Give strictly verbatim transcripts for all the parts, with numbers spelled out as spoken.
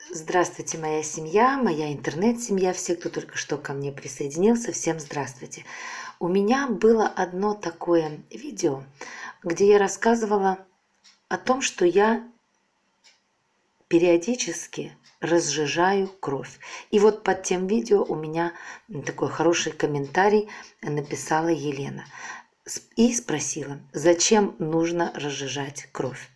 Здравствуйте, моя семья, моя интернет-семья, все, кто только что ко мне присоединился, всем здравствуйте. У меня было одно такое видео, где я рассказывала о том, что я периодически разжижаю кровь. И вот под тем видео у меня такой хороший комментарий написала Елена и спросила, зачем нужно разжижать кровь.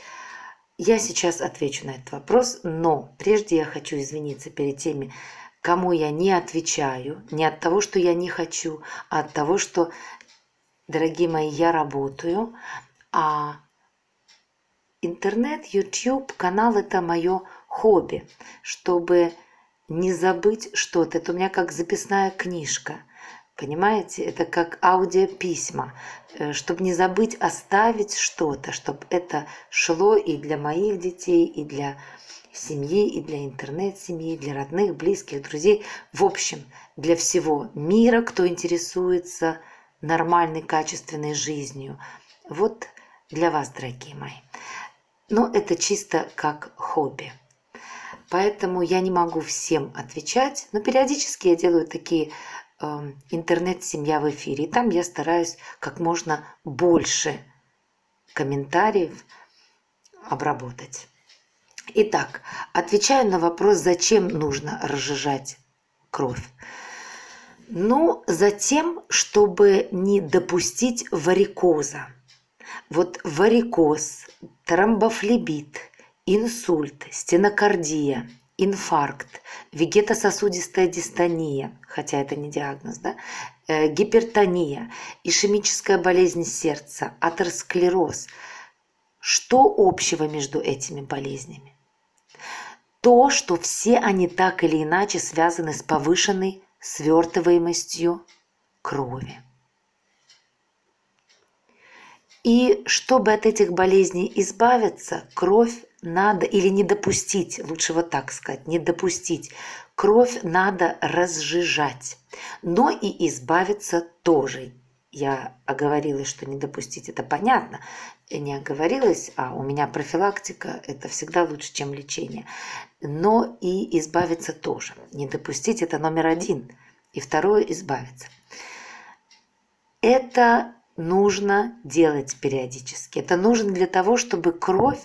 Я сейчас отвечу на этот вопрос, но прежде я хочу извиниться перед теми, кому я не отвечаю, не от того, что я не хочу, а от того, что, дорогие мои, я работаю, а интернет, YouTube, канал – это мое хобби, чтобы не забыть что-то. Это у меня как записная книжка. Понимаете, это как аудиописьма, чтобы не забыть оставить что-то, чтобы это шло и для моих детей, и для семьи, и для интернет-семьи, для родных, близких, друзей. В общем, для всего мира, кто интересуется нормальной, качественной жизнью. Вот для вас, дорогие мои. Но это чисто как хобби. Поэтому я не могу всем отвечать, но периодически я делаю такие интернет-семья в эфире. И там я стараюсь как можно больше комментариев обработать. Итак, отвечаю на вопрос, зачем нужно разжижать кровь. Ну, затем, чтобы не допустить варикоза. Вот варикоз, тромбофлебит, инсульт, стенокардия, инфаркт, вегетососудистая дистония, хотя это не диагноз, да, э, гипертония, ишемическая болезнь сердца, атеросклероз. Что общего между этими болезнями? То, что все они так или иначе связаны с повышенной свертываемостью крови. И чтобы от этих болезней избавиться, кровь надо, или не допустить, лучше вот так сказать, не допустить, кровь надо разжижать, но и избавиться тоже. Я оговорилась, что не допустить, это понятно, я не оговорилась, а у меня профилактика, это всегда лучше, чем лечение, но и избавиться тоже. Не допустить – это номер один, и второе – избавиться. Это нужно делать периодически. Это нужно для того, чтобы кровь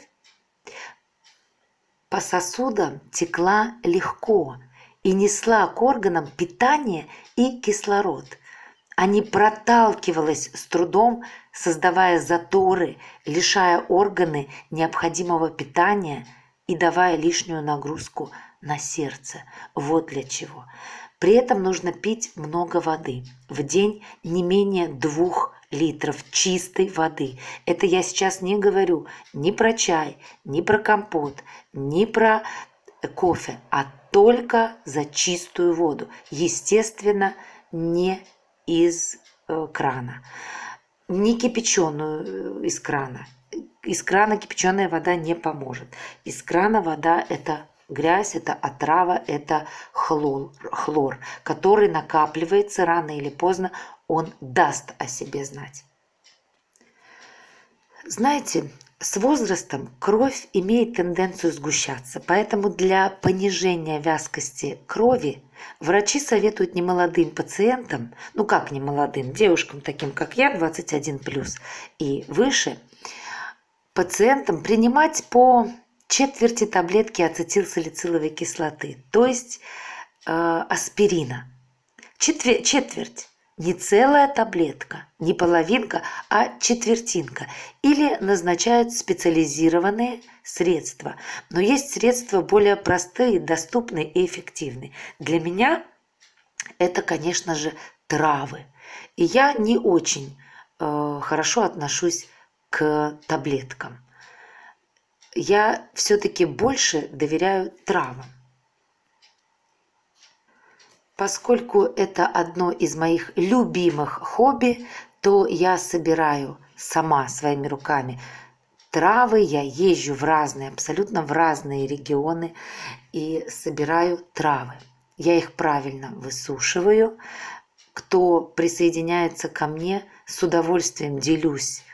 по сосудам текла легко и несла к органам питание и кислород, а не проталкивалась с трудом, создавая заторы, лишая органы необходимого питания и давая лишнюю нагрузку на сердце. Вот для чего. При этом нужно пить много воды. В день не менее двух литров чистой воды. Это я сейчас не говорю ни про чай, ни про компот, ни про кофе, а только за чистую воду. Естественно, не из э, крана. Не кипяченую из крана. Из крана кипяченая вода не поможет. Из крана вода – это грязь, это отрава, это хлор, хлор, который накапливается рано или поздно, он даст о себе знать. Знаете, с возрастом кровь имеет тенденцию сгущаться, поэтому для понижения вязкости крови врачи советуют немолодым пациентам, ну как немолодым, девушкам таким, как я, двадцать один плюс и выше, пациентам принимать по четверти таблетки ацетилсалициловой кислоты, то есть э, аспирина. Четвер- четверть. Не целая таблетка, не половинка, а четвертинка. Или назначают специализированные средства. Но есть средства более простые, доступные и эффективные. Для меня это, конечно же, травы. И я не очень э, хорошо отношусь к таблеткам. Я все-таки больше доверяю травам. Поскольку это одно из моих любимых хобби, то я собираю сама своими руками травы, я езжу в разные, абсолютно в разные регионы и собираю травы. Я их правильно высушиваю. Кто присоединяется ко мне, с удовольствием делюсь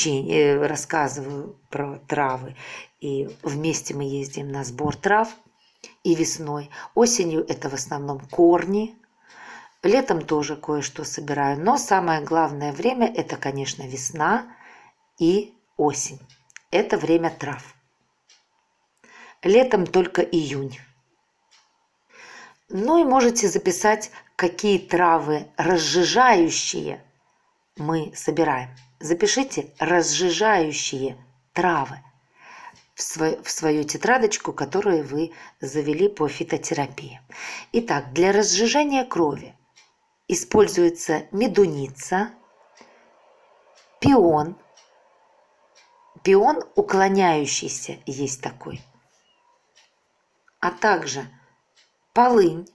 лечением, рассказываю про травы. И вместе мы ездим на сбор трав. и весной. Осенью это в основном корни. Летом тоже кое-что собираю. Но самое главное время – это, конечно, весна и осень. Это время трав. Летом только июнь. Ну и можете записать, какие травы разжижающие мы собираем. Запишите разжижающие травы в, свой, в свою тетрадочку, которую вы завели по фитотерапии. Итак, для разжижения крови используется медуница, пион. Пион уклоняющийся есть такой. А также полынь,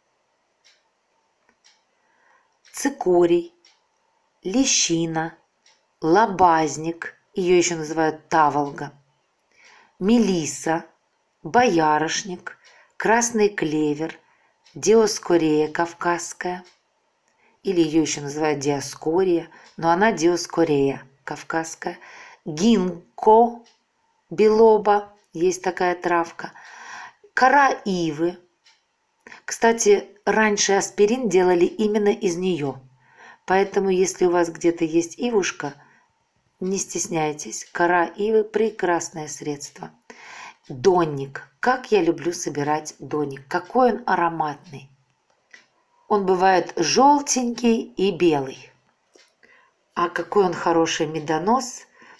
цикорий, лещина, лобазник, ее еще называют таволга, мелисса, боярышник, красный клевер, диоскорея кавказская, или ее еще называют диаскория, но она диоскорея кавказская, гинко, белоба, есть такая травка, кора ивы. Кстати, раньше аспирин делали именно из нее, поэтому если у вас где-то есть ивушка, не стесняйтесь, кора ивы – прекрасное средство. Донник. Как я люблю собирать донник. Какой он ароматный. Он бывает желтенький и белый. А какой он хороший медонос.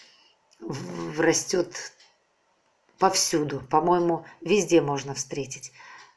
Растет повсюду. По-моему, везде можно встретить.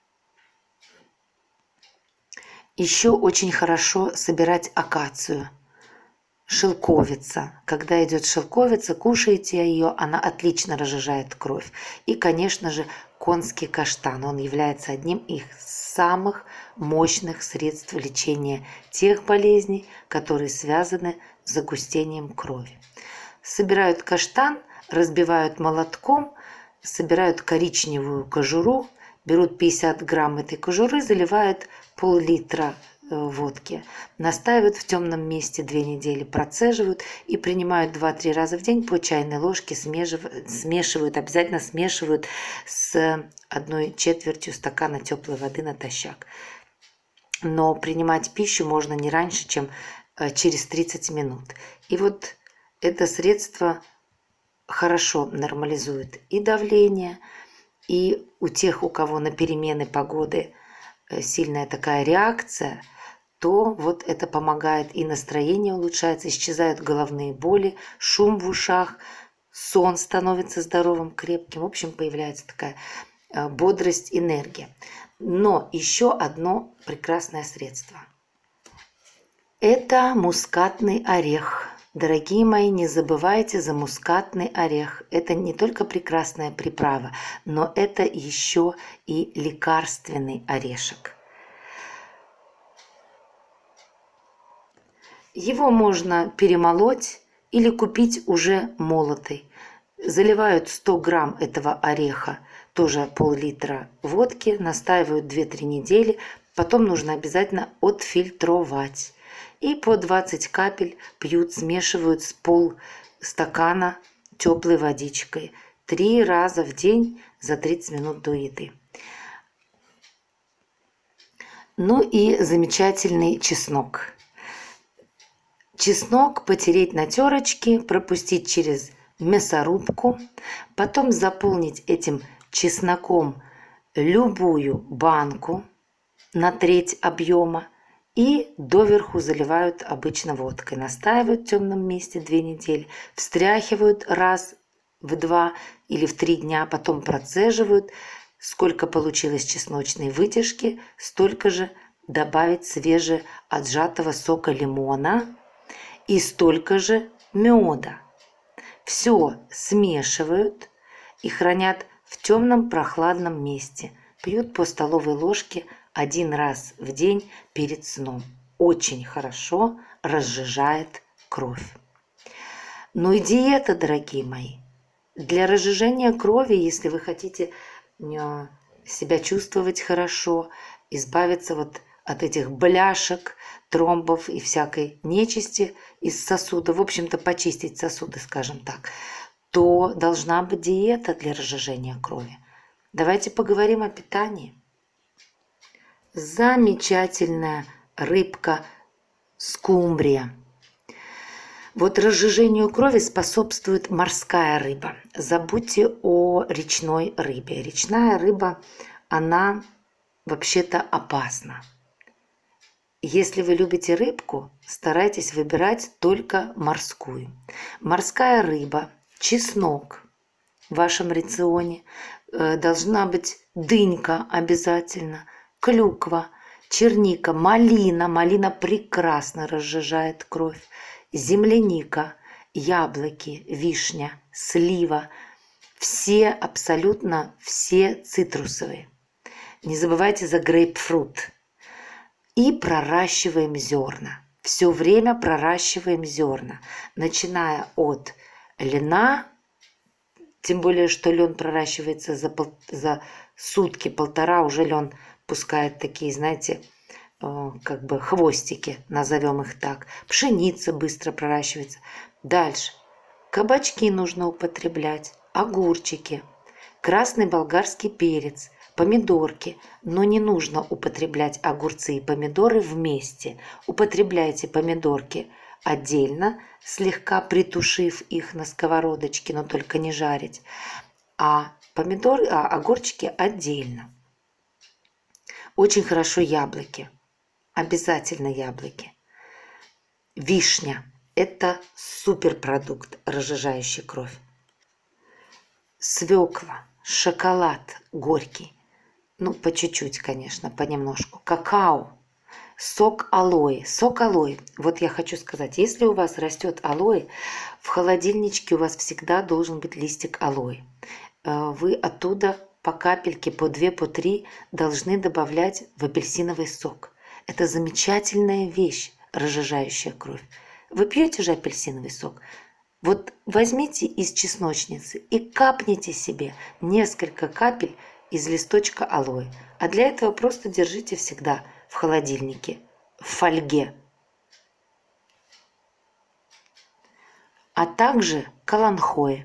Еще очень хорошо собирать акацию. Шелковица. Когда идет шелковица, кушаете ее, она отлично разжижает кровь. И, конечно же, конский каштан. Он является одним из самых мощных средств лечения тех болезней, которые связаны с загустением крови. Собирают каштан, разбивают молотком, собирают коричневую кожуру, берут пятьдесят грамм этой кожуры, заливают пол-литра водки, настаивают в темном месте две недели, процеживают и принимают два-три раза в день по чайной ложке, смешивают, смешивают, обязательно смешивают с одной четвертью стакана теплой воды натощак. Но принимать пищу можно не раньше, чем через тридцать минут. И вот это средство хорошо нормализует и давление, и у тех, у кого на перемены погоды сильная такая реакция, то вот это помогает, и настроение улучшается, исчезают головные боли, шум в ушах, сон становится здоровым, крепким. В общем, появляется такая бодрость, энергия. Но еще одно прекрасное средство. Это мускатный орех. Дорогие мои, не забывайте за мускатный орех. Это не только прекрасная приправа, но это еще и лекарственный орешек. Его можно перемолоть или купить уже молотый. Заливают сто грамм этого ореха, тоже пол-литра водки, настаивают две-три недели, потом нужно обязательно отфильтровать. И по двадцать капель пьют, смешивают с полстакана теплой водичкой. Три раза в день за тридцать минут до еды. Ну и замечательный чеснок. Чеснок потереть на терочке, пропустить через мясорубку, потом заполнить этим чесноком любую банку на треть объема и доверху заливают обычно водкой. Настаивают в темном месте две недели, встряхивают раз в два или в три дня, потом процеживают. Сколько получилось чесночной вытяжки, столько же добавить свеже отжатого сока лимона и столько же меда. Все смешивают и хранят в темном прохладном месте. Пьют по столовой ложке один раз в день перед сном. Очень хорошо разжижает кровь. Ну и диета, дорогие мои. Для разжижения крови, если вы хотите себя чувствовать хорошо, избавиться вот от этих бляшек, тромбов и всякой нечисти из сосуда, в общем-то почистить сосуды, скажем так, то должна быть диета для разжижения крови. Давайте поговорим о питании. Замечательная рыбка скумбрия. Вот разжижению крови способствует морская рыба. Забудьте о речной рыбе. Речная рыба, она вообще-то опасна. Если вы любите рыбку, старайтесь выбирать только морскую. Морская рыба, чеснок в вашем рационе, должна быть дынька обязательно, клюква, черника, малина. Малина прекрасно разжижает кровь. Земляника, яблоки, вишня, слива. Все, абсолютно все цитрусовые. Не забывайте за грейпфрут. И проращиваем зерна. Все время проращиваем зерна, начиная от льна, тем более, что лен проращивается за, пол, за сутки-полтора, уже лен пускает такие, знаете, как бы хвостики, назовем их так. Пшеница быстро проращивается. Дальше. Кабачки нужно употреблять, огурчики, красный болгарский перец, помидорки. Но не нужно употреблять огурцы и помидоры вместе. Употребляйте помидорки отдельно, слегка притушив их на сковородочке, но только не жарить. А помидоры, а огурчики отдельно. Очень хорошо яблоки. Обязательно яблоки. Вишня – это суперпродукт, разжижающий кровь. Свекла, шоколад горький. Ну, по чуть-чуть, конечно, понемножку. Какао, сок алоэ. Сок алоэ. Вот я хочу сказать, если у вас растет алоэ, в холодильничке у вас всегда должен быть листик алоэ. Вы оттуда по капельке, по две, по три должны добавлять в апельсиновый сок. Это замечательная вещь, разжижающая кровь. Вы пьете же апельсиновый сок? Вот возьмите из чесночницы и капните себе несколько капель из листочка алоэ. А для этого просто держите всегда в холодильнике, в фольге. А также каланхоэ.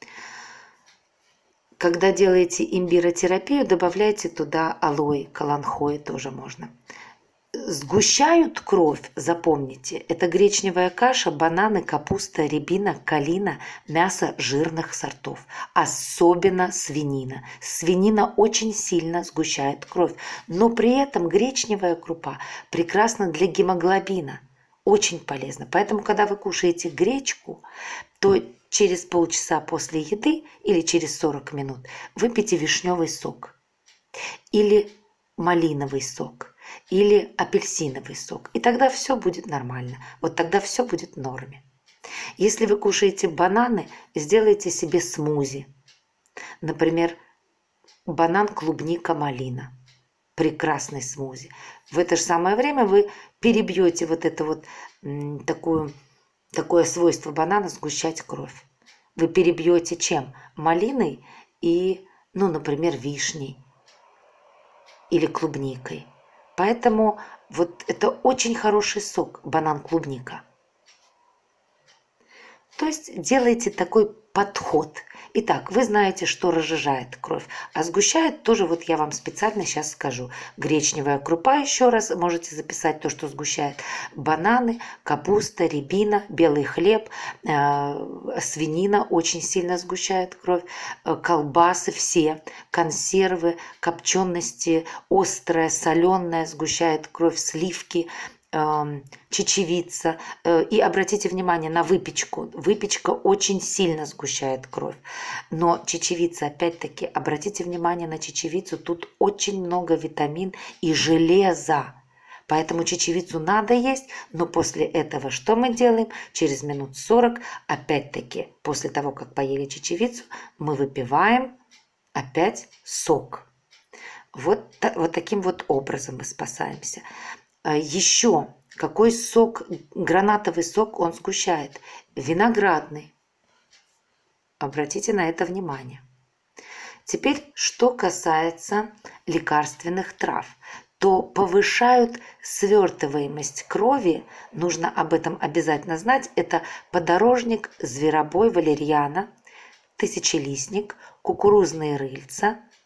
Когда делаете имбиротерапию, добавляйте туда алоэ, каланхоэ тоже можно. Сгущают кровь, запомните, это гречневая каша, бананы, капуста, рябина, калина, мясо жирных сортов, особенно свинина. Свинина очень сильно сгущает кровь, но при этом гречневая крупа прекрасна для гемоглобина, очень полезна. Поэтому, когда вы кушаете гречку, то через полчаса после еды или через сорок минут выпейте вишневый сок или малиновый сок, или апельсиновый сок. И тогда все будет нормально. Вот тогда все будет в норме. Если вы кушаете бананы, сделайте себе смузи. Например, банан, клубника, малина. Прекрасный смузи. В это же самое время вы перебьете вот это вот такую, такое свойство банана сгущать кровь. Вы перебьете чем? Малиной и, ну, например, вишней или клубникой. Поэтому вот это очень хороший сок, банан-клубника. То есть делайте такой подход. Итак, вы знаете, что разжижает кровь, а сгущает тоже, вот я вам специально сейчас скажу. Гречневая крупа, еще раз можете записать то, что сгущает. Бананы, капуста, рябина, белый хлеб, э, свинина очень сильно сгущает кровь, э, колбасы все, консервы, копчености, острая, соленая сгущает кровь, сливки, чечевица. И обратите внимание на выпечку. Выпечка очень сильно сгущает кровь. Но чечевица, опять-таки, обратите внимание на чечевицу. Тут очень много витамин и железа. Поэтому чечевицу надо есть, но после этого что мы делаем? Через минут сорок, опять-таки, после того, как поели чечевицу, мы выпиваем опять сок. Вот, вот таким вот образом мы спасаемся. Еще какой сок, гранатовый сок он сгущает? Виноградный. Обратите на это внимание. Теперь, что касается лекарственных трав, то повышают свертываемость крови, нужно об этом обязательно знать, это подорожник, зверобой, валерьяна, тысячелистник, кукурузные рыльца,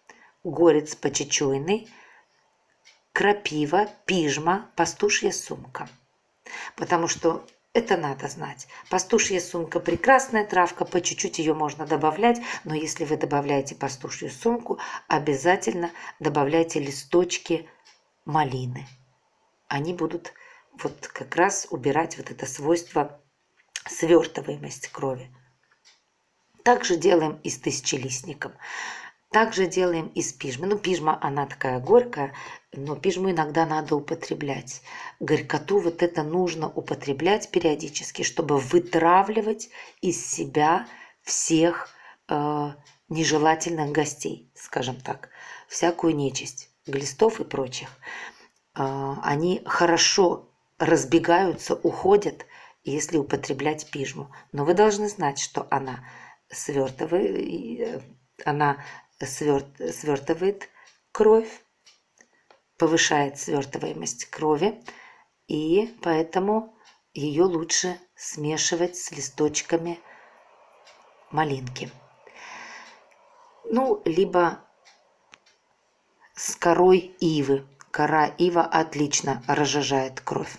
горец почечуйный, крапива, пижма, пастушья сумка. Потому что это надо знать. Пастушья сумка – прекрасная травка, по чуть-чуть ее можно добавлять, но если вы добавляете пастушью сумку, обязательно добавляйте листочки малины. Они будут вот как раз убирать вот это свойство свертываемости крови. Также делаем и с тысячелистником. Также делаем из пижмы. Ну, пижма, она такая горькая, но пижму иногда надо употреблять. Горькоту вот это нужно употреблять периодически, чтобы вытравливать из себя всех э, нежелательных гостей, скажем так, всякую нечисть, глистов и прочих. Э, они хорошо разбегаются, уходят, если употреблять пижму. Но вы должны знать, что она свертывает, она Сверт, свертывает кровь, повышает свертываемость крови, и поэтому ее лучше смешивать с листочками малинки. Ну, либо с корой ивы. Кора ива отлично разжижает кровь.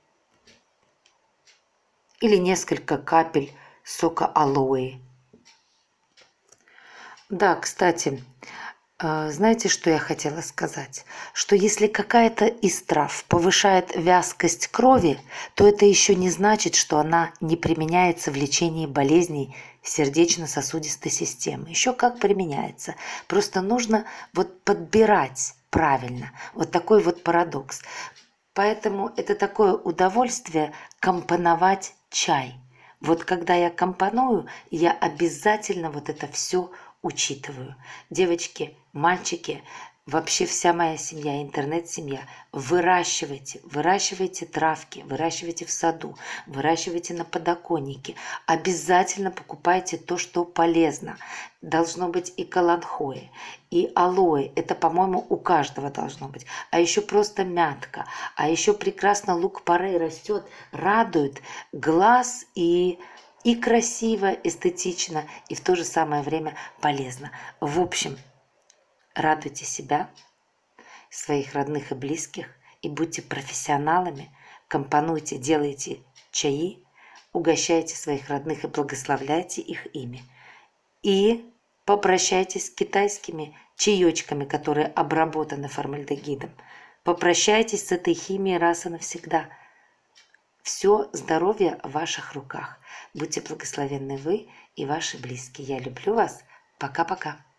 Или несколько капель сока алоэ. Да, кстати, знаете, что я хотела сказать? Что если какая-то из трав повышает вязкость крови, то это еще не значит, что она не применяется в лечении болезней сердечно-сосудистой системы. Еще как применяется. Просто нужно вот подбирать правильно. Вот такой вот парадокс. Поэтому это такое удовольствие компоновать чай. Вот когда я компоную, я обязательно вот это все учитываю. Девочки, мальчики, вообще вся моя семья, интернет-семья, выращивайте, выращивайте травки, выращивайте в саду, выращивайте на подоконнике. Обязательно покупайте то, что полезно. Должно быть и каланхоэ, и алоэ. Это, по-моему, у каждого должно быть. А еще просто мятка. А еще прекрасно лук-порей растет, радует глаз и... И красиво, эстетично, и в то же самое время полезно. В общем, радуйте себя, своих родных и близких, и будьте профессионалами, компонуйте, делайте чаи, угощайте своих родных и благословляйте их ими. И попрощайтесь с китайскими чаечками, которые обработаны формальдегидом. Попрощайтесь с этой химией раз и навсегда. Все здоровье в ваших руках. Будьте благословенны вы и ваши близкие. Я люблю вас. Пока-пока.